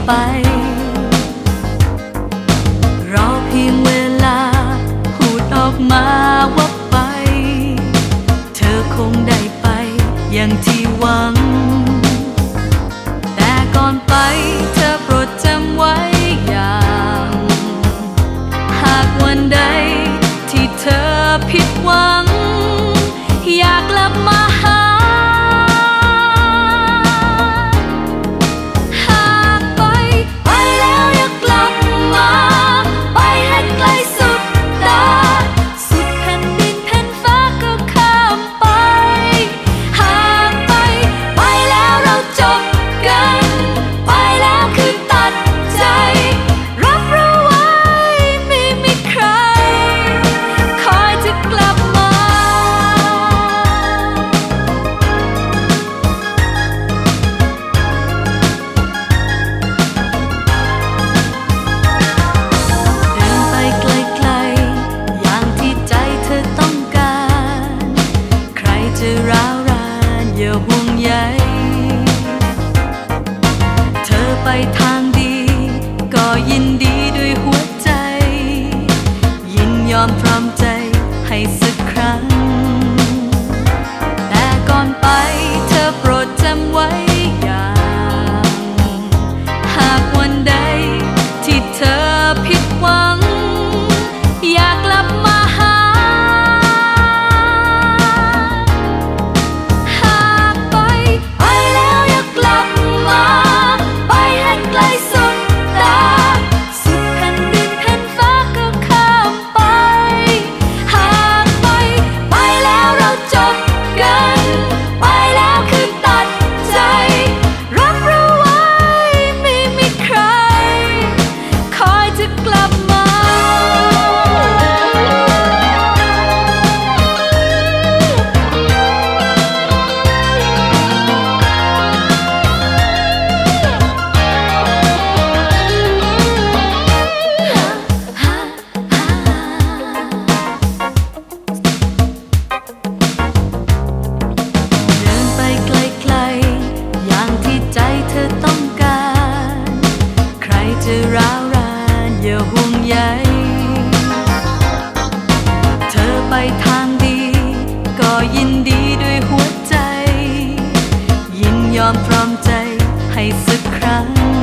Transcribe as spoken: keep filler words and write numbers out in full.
ไปรอเพียงเวลาพูดออกมาว่าไปเธอคงได้ไปอย่างที่หวังแต่ก่อนไปเธอโปรดจำไว้อย่างหากวันใดที่เธอผิดหวังอยากกลับมาหาหากไปไปแล้วอยากกลับมาไปให้ไกลสุดตาสุดแผ่นดินแผ่นฟ้าก็ข้ามไปหากไปไปแล้วเราจบกันไปแล้วคือตัดใจรับรู้ไว้ไม่มีใครคอยจะกลับมาเดินไปไกลๆอย่างที่ใจเธอต้องการใครจะร้าวรานอย่าห่วงใยเธอไปทางดีก็ยินดีด้วยหัวใจยินยอมพร้อมใจให้สักครั้งแต่ก่อนไปเธอโปรดจำไว้อย่างหากวันใดที่เธอผิดหวังอยากกลับมาหาหากไปไปแล้วอยากกลับมาไปให้ไกลสุดตาสุดแผ่นดินแผ่นฟ้าก็ข้ามไปหากไปไปแล้วเราจบกันไปแล้วคือตัดใจรับรู้ไว้ไม่มีใครคอยจะกลับมาเดินไปไกลๆอย่างที่ใจเธอต้องการใครจะร้าวรานอย่าห่วงใยเธอไปทางดีก็ยินดีด้วยหัวใจยินยอมพร้อมใจให้สักครั้ง